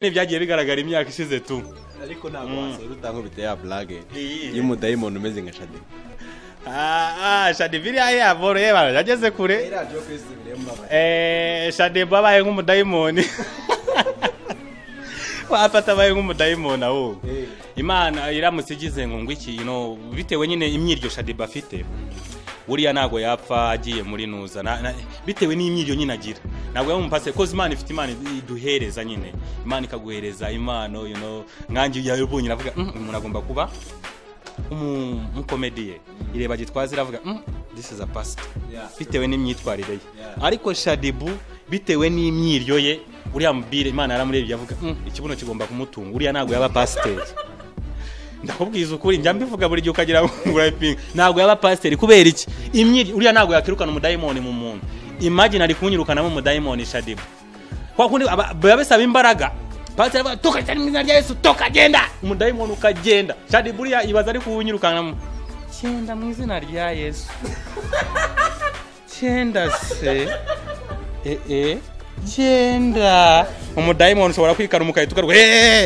byagiye bigaragara imyaka ishize tu ariko ntabwo wasora utango biteye blague y'umudayimoni umeze nka Shadi. Shadi biriya yavoro yageze kure. Shadi babaye nk'umudayimoni. Wafata abaye nk'umudayimoni aho. Imana iramutse igize ngo iki bitewe nyine imyiryo Shadi bafite. Buriya nago yapfa agiye muri nuza bitewe n'imyiryo nyine agira. Ntabwo yamumpase ko Imana ifite Imana iduhereza nyine. Imana ikaguhereza impano ngangi yabonye navuga umuntu agomba kuba umukomediye ireba gitwaza iravuga this is a pastor bitewe n'imyitwarire ye ariko Shadibu bitewe n'imyiryo ye uriya mubire Imana yaramurebye yavuga ikibuno kigomba kumutunga uriya nago yaba pastor ndakubwiza ukuri njya mbivuga buri gihe ukagira ngo raping nago yaba pastor kubera iki imyiryo uriya nago yakirukana umudayimoni mu muntu imagine ari kunyirukana mu mudayimoni Shadibu kwa kundi babesaba imbaraga pastor aba toka cyane mu izina rya Yesu toka genda umudayimoni ukagenda Shadibu uriya ibaza ari kunyirukana cyenda mu izina rya Yesu cyenda se cyenda umudayimoni ushobora kwikana umukayita ukaruka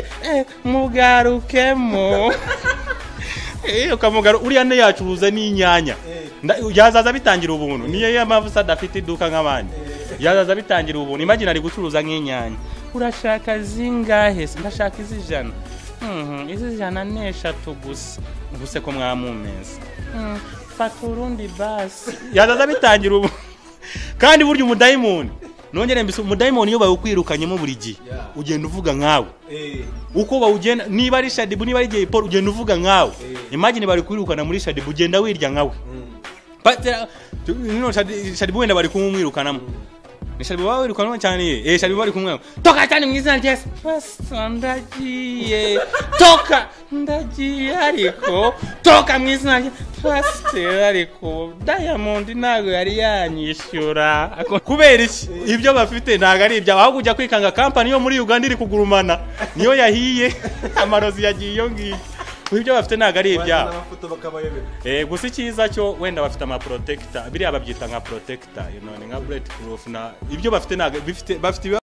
mugarukemo ukamugaru uriya ne yacuruza n'inyanya yazaza bitangira ubuntu niyo yamavusa adafite iduka nk'abandi yazaza bitangira ubuntu imagine ari gucuruza nk'inyanya urashaka zingahe ndashaka izijana izijana n'eshatu gusa ubuse ko mwamumeza fata urundi basi yazaza bitangira ubuntu kandi burya umudayimoni nongere mbise umudayimoni iyo bawukwirukanyemo buri gihe ugenda uvuga nkawe uko bawugenda niba ari Shadibu niba ari Jay Paul ugenda uvuga nkawe imagine bari kwirukana muri Shadibu ugenda wirya nkawe Shadibu wenda bari kumwirukanamo ni Shadibu bawe wirukanamo cyane Shadibu bari kumwe toka cyane mu izina rya Yesu ndagiye toka ndagiye ariko toka mu izina rya pastor ariko Diamond nago yari yanyishyura kubera iki ibyo bafite naga ari ibya aho kujya kwikanga company yo muri Uganda iri kugurumana niyo yahiye amarozi yagiye iyo ngiye ibyo bafite naga ari ibya gusa ikiza cyo wenda bafite ama protector biriya babyita nka protector ni nka bulletproof na ibyo bafite naga bafite